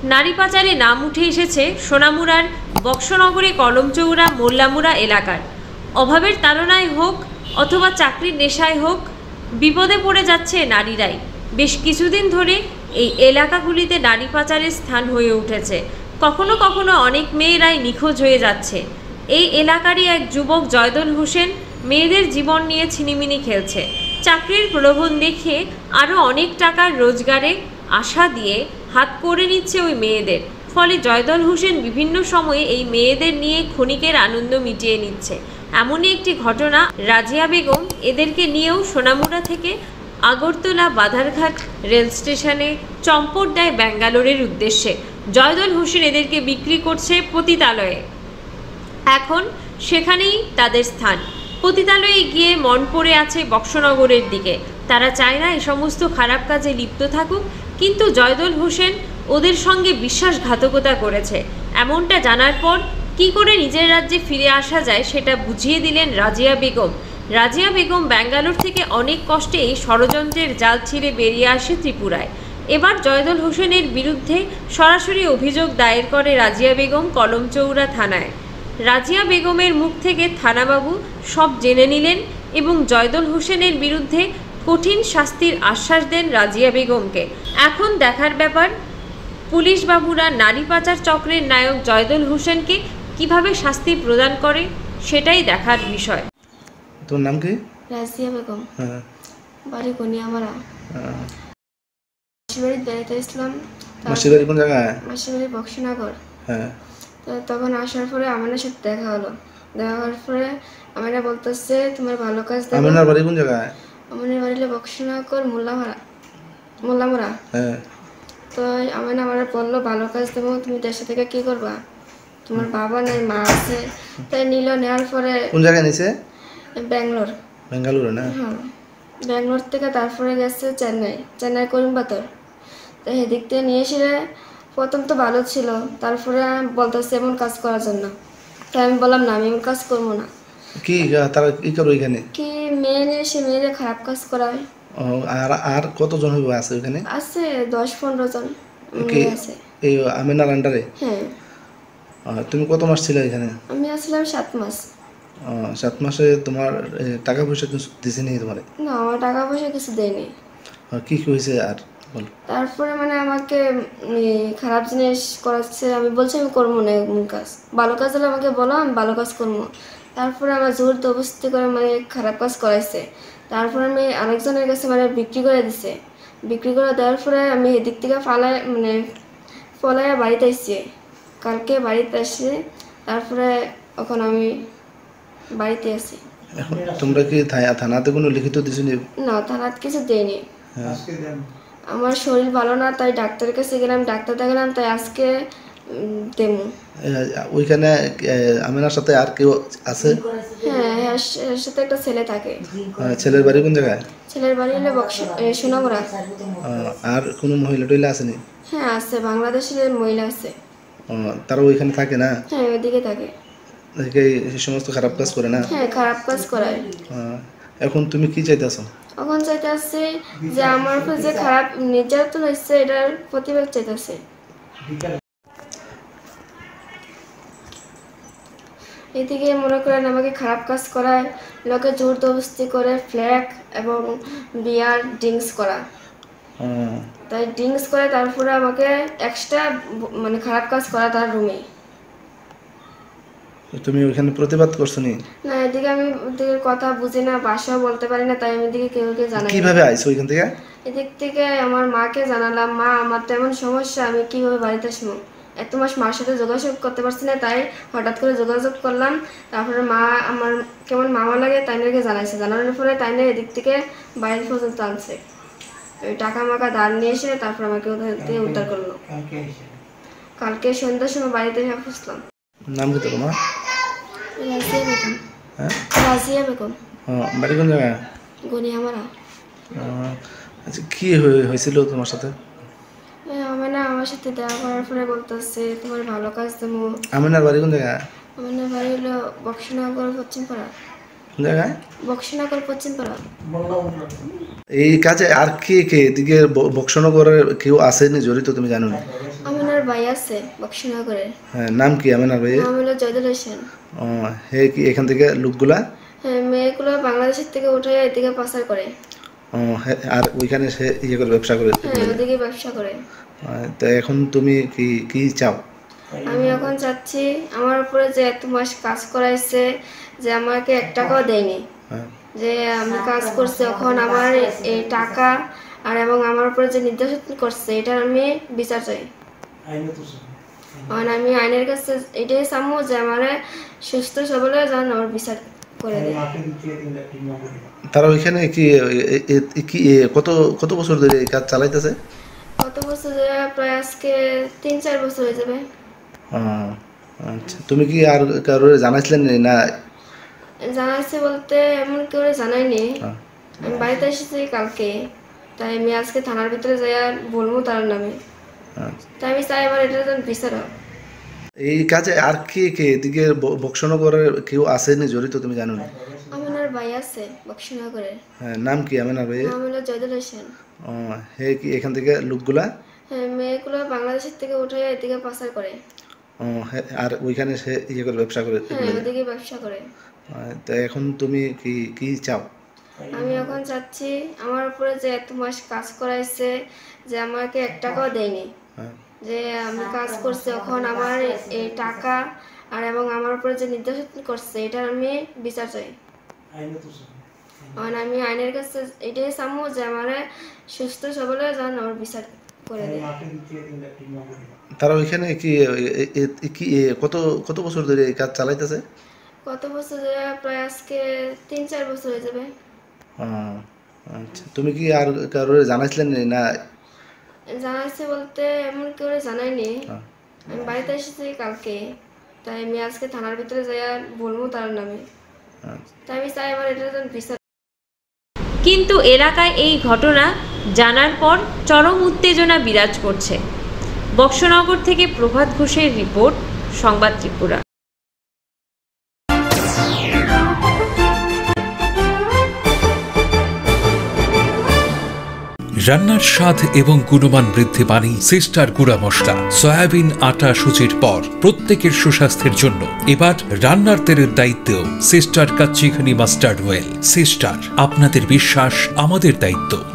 নারী পাচারে নাম উঠে এসেছে সোনামুড়ার বক্সনগরে কলমচৌড়া মোল্লামুড়া এলাকার। অভাবের তাড়নায় হোক অথবা চাকরির নেশায় হোক, বিপদে পড়ে যাচ্ছে নারীরাই। বেশ কিছুদিন ধরে এই এলাকাগুলিতে নারী পাচারের স্থান হয়ে উঠেছে। কখনো কখনো অনেক মেয়েরাই নিখোঁজ হয়ে যাচ্ছে। এই এলাকারই এক যুবক জয়দুল হোসেন মেয়েদের জীবন নিয়ে ছিনিমিনি খেলছে। চাকরির প্রলোভন দেখিয়ে আরও অনেক টাকার রোজগারে আশা দিয়ে হাত করে নিচ্ছে ওই মেয়েদের। ফলে জয়দুল হোসেন বিভিন্ন সময়ে এই মেয়েদের নিয়ে ক্ষণিকের আনন্দ মিটিয়ে নিচ্ছে। এমনই একটি ঘটনা রাজিয়া বেগম এদেরকে নিয়েও সোনামুড়া থেকে আগরতলা বাধারঘাট রেল স্টেশনে চম্পট দেয় ব্যাঙ্গালোরের উদ্দেশ্যে। জয়দুল হোসেন এদেরকে বিক্রি করছে পতিতালয়ে। এখন সেখানেই তাদের স্থান। পতিতালয়ে গিয়ে মন পড়ে আছে বক্সনগরের দিকে। তারা চায় না এই সমস্ত খারাপ কাজে লিপ্ত থাকুক, কিন্তু জয়দুল হোসেন ওদের সঙ্গে বিশ্বাসঘাতকতা করেছে। এমনটা জানার পর কি করে নিজের রাজ্যে ফিরে আসা যায় সেটা বুঝিয়ে দিলেন রাজিয়া বেগম। রাজিয়া বেগম ব্যাঙ্গালোর থেকে অনেক কষ্টে এই ষড়যন্ত্রের জাল ছিঁড়ে বেরিয়ে আসে ত্রিপুরায়। এবার জয়দুল হোসেনের বিরুদ্ধে সরাসরি অভিযোগ দায়ের করে রাজিয়া বেগম কলমচৌড়া থানায়। রাজিয়া বেগমের মুখ থেকে থানাবাবু সব জেনে নিলেন এবং জয়দুল হোসেনের বিরুদ্ধে কঠিন শাস্তির আশ্বাস দেন রাজিয়া বেগমকে। এখন দেখার ব্যাপার পুলিশ বাবুরা নারী পাচার চক্রের নায়ক জয়দুল হোসেনকে কিভাবে শাস্তি প্রদান করে, সেটাই দেখার বিষয়। তোর নাম কি? রাজিয়া বেগম। বাড়ি গনিয়ামারা। মাসির বাড়ি বেড়াতে আসলাম। মাসির বাড়ি কোন জায়গায়? মাসির বাড়ি বক্সনগর। হ্যাঁ। তো তখন আসার পরে আমাদের সাথে দেখা হলো। দেখা হওয়ার পরে আমরা বলতেছে তোমার ভালো কাজ দেবো। আমার বাড়ি কোন জায়গায়? আমাদের বাড়ি হলো বক্সনগর মোল্লামুড়া। হ্যাঁ। তো আমার বললো ভালো কাজ দেবো, তুমি দেশে থেকে কি করবা, তোমার বাবা নাই মা আছে। তাই নিল, নেওয়ার পরে কোন জায়গায় নিছে? বেঙ্গালোর। না? হ্যাঁ, ব্যাঙ্গালোর থেকে তারপরে গেছে চেন্নাই করিমবাতর। তো সেদিক থেকে নিয়ে এসে প্রথম তো ভালো ছিল, তারপরে বলতেছে এমন কাজ করার জন্য। তাই আমি বললাম না, আমি এমন কাজ করবো না। কি তারা কি করবে এখানে? কি মেয়ে নিয়ে এসে মেয়েদের খারাপ কাজ করায়। আর কতজন হইব আছে ওখানে? আছে 10-15 জন আছে এই আমিনার আন্ডারে। হ্যাঁ। তুমি কত মাস ছিলে এখানে? আমি আসলাম 7 মাস। 7 মাসে তোমার টাকা পয়সা কিছু দিছে নি তোমারে? না, আমার টাকা পয়সা কিছু দেয়নি। কি হয়েছে আর বল? তারপরে মানে আমাকে খারাপ জিনিস করাচ্ছে। আমি বলছি আমি করবো না এমন কাজ, ভালো কাজ হলে আমাকে বলো, আমি ভালো কাজ করবো। তারপরে আমার জোর জবরদস্তি করে খারাপ কাজ করাইছে। তারপরে আমি আরেকজনের কাছে বিক্রি করে দিছে। বিক্রি করে দেওয়ার পরে আমি এদিক থেকে পলাইয়া বাড়িতে আসছি। কালকে বাড়িতে আসছি, তারপরে এখন আমি বাড়িতে আছি। এখন তোমরা কি থানাতে কোনো লিখিত দিছো নি? না, থানাতে কিছু দেয়নি। আমার শরীর ভালো না, তাই ডাক্তারের কাছে গেলাম, ডাক্তার দেখালাম, তাই আজকে দেবো। ওইখানে আমিনার সাথে আর কেউ আছে? হ্যাঁ, এর সাথে একটা ছেলে থাকে। ছেলের বাড়ি কোন জায়গায়? ছেলের বাড়ি হলো সোনামুড়া। আর কোনো মহিলা টইলা আসেনি? হ্যাঁ আছে, বাংলাদেশের মহিলা আছে। তারা ওইখানে থাকে না? হ্যাঁ, ওইদিকে থাকে। এই সমস্ত খারাপ কাজ করে না? হ্যাঁ, খারাপ কাজ করায়। এখন তুমি কি চাইতেছো? এখন চাইতেছি যে আমার উপর যে খারাপ নির্যাতন হয়েছে এটার প্রতিবাদ চাইতেছে। এদিকে মনে করেন আমাকে খারাপ কাজ করায়, লোকে জোর জবরদস্তি করে ফ্ল্যাগ এবং বিয়ার ড্রিঙ্কস করা। তাই ড্রিঙ্কস করে তারপরে আমাকে এক্সট্রা খারাপ কাজ করা তার রুমে। তুমি ওইখানে প্রতিবাদ করছো নি? না, এদিকে আমি ওদিকে কথা বুঝি না, ভাষাও বলতে পারি না, তাই আমি এদিকে কেউকে জানাই। কিভাবে আইছো ওইখান থেকে? এদিক থেকে আমার মাকে জানালাম, মা আমার তো এমন সমস্যা, আমি কিভাবে বাড়িতে আসবো। 1 মাস মার সাথে যোগাযোগ করতে পারছি না, তাই হঠাৎ করে যোগাযোগ করলাম। তারপরে মা আমার কেমন মামা লাগে তাই নাকি জানাইছে। জানানোর পরে তাই না এদিক থেকে বাইরে পর্যন্ত আনছে। ওই টাকা মাকা ধার নিয়ে এসে তারপর আমাকে ওদের থেকে উদ্ধার করলো। কালকে সন্ধ্যার সময় বাড়িতে এসে খুঁজলাম। নাম কি তোমার? রাজিয়া বেগম। রাজিয়া বেগম। বাড়ি কোন জায়গায়? গনিয়ামারা। আচ্ছা, কি হয়েছিল তোমার সাথে? আমার সাথে দেখা করার পরে বলতেছে তোমার ভালো কাজ দেবো। আমিনার বাড়ি কোন জায়গায়? আমিনার বাড়ি হলো বক্সনগর পশ্চিমপাড়া। কোন জায়গায়? বক্সনগর পশ্চিমপাড়া। এই কাজে আর কে কে এদিকে বক্সনগরের কেউ আসেনি জড়িত তুমি জানো না? আমিনার ভাই আছে বক্সনগরে। হ্যাঁ, নাম কি আমেনার ভাইয়ের? নাম হলো জয়দুল হোসেন। ও, হে কি এখান থেকে লোকগুলা? হ্যাঁ, মেয়েগুলো বাংলাদেশের থেকে উঠে এদিকে পাচার করে। ও, আর ওইখানে সে ইয়ে করে ব্যবসা করে? হ্যাঁ, ওদিকে ব্যবসা করে। তো এখন তুমি কি কি চাও? আমি এখন চাচ্ছি আমার উপরে যে এত মাস কাজ করাইছে, যে আমাকে 1 টাকাও দেয়নি, হ্যাঁ, যে আমি কাজ করছি, এখন আমার এই টাকা আর এবং আমার উপরে যে নির্যাতন করছে এটার আমি বিচার চাই। আমি আইনের কাছে এটাই চামু যে আমার সুস্থ সবলে যেন আমার বিচার করে দেয়। তারা ওইখানে কি কি কত কত বছর ধরে এই কাজ চালাইতেছে? কত বছর ধরে? প্রায় আজকে 3-4 বছর হয়ে যাবে। আচ্ছা, তুমি কি আর কারোর জানাইছিলেন না? জানাইছে বলতে এমন কেউ জানায়নি। হ্যাঁ। আমি বাড়িতে এসেছি কালকে, তাই আমি আজকে থানার ভিতরে যাই আর বলবো তার নামে। আচ্ছা। তাই আমি চাই আমার এটার জন্য বিচার হোক। এই কাজে আর কে কে এদিকে বক্সনগরের কেউ আসেনি জড়িত, তুমি জানো না? আমেনার ভাই আছে বক্সনগরে। হ্যাঁ, নাম কি আমেনার ভাইয়ের? নাম হলো জয়দুল হোসেন। ও, হে কি এখান থেকে লোকগুলা? হ্যাঁ, মেয়েগুলো বাংলাদেশের থেকে উঠে এদিকে পাচার করে। ও, আর ওইখানে সে ইয়ে করে ব্যবসা করে? হ্যাঁ, ওদিকে ব্যবসা করে। তো এখন তুমি কি কি চাও? আমি এখন চাচ্ছি আমার উপরে যে এত মাস কাজ করাইছে, যে আমাকে 1 টাকাও দেয়নি, হ্যাঁ, যে আমি কাজ করছি, এখন আমার এই টাকা আর এবং আমার উপরে যে নির্যাতন করছে এটার আমি বিচার চাই। আমি আইনের কাছে এটাই চামু যে আমার সুস্থ সবলে যেন আমার বিচার করে দেয়। তারা ওইখানে কি কি কত কত বছর ধরে এই কাজ চালাইতেছে? কত বছর ধরে? প্রায় আজকে 3-4 বছর হয়ে যাবে। আচ্ছা, তুমি কি আর কারোর জানাইছিলেন না? জানাইছে বলতে এমন কেউ জানায়নি। হ্যাঁ। আমি বাড়িতে এসেছি কালকে, তাই আমি আজকে থানার ভিতরে যাই আর বলবো তার নামে। আচ্ছা। তাই আমি চাই আমার এটার জন্য বিচার। কিন্তু এলাকায় এই ঘটনা জানার পর চরম উত্তেজনা বিরাজ করছে। বক্সনগর থেকে প্রভাত ঘোষের রিপোর্ট, সংবাদ ত্রিপুরা। রান্নার স্বাদ এবং গুণমান বৃদ্ধি পানি সিস্টার গুঁড়া মশলা। সয়াবিন আটা সুচির পর প্রত্যেকের সুস্বাস্থ্যের জন্য এবার রান্নার তেলের দায়িত্বেও সিস্টার কাচ্চিঘানি মাস্টার্ড অয়েল। সিস্টার, আপনাদের বিশ্বাস আমাদের দায়িত্ব।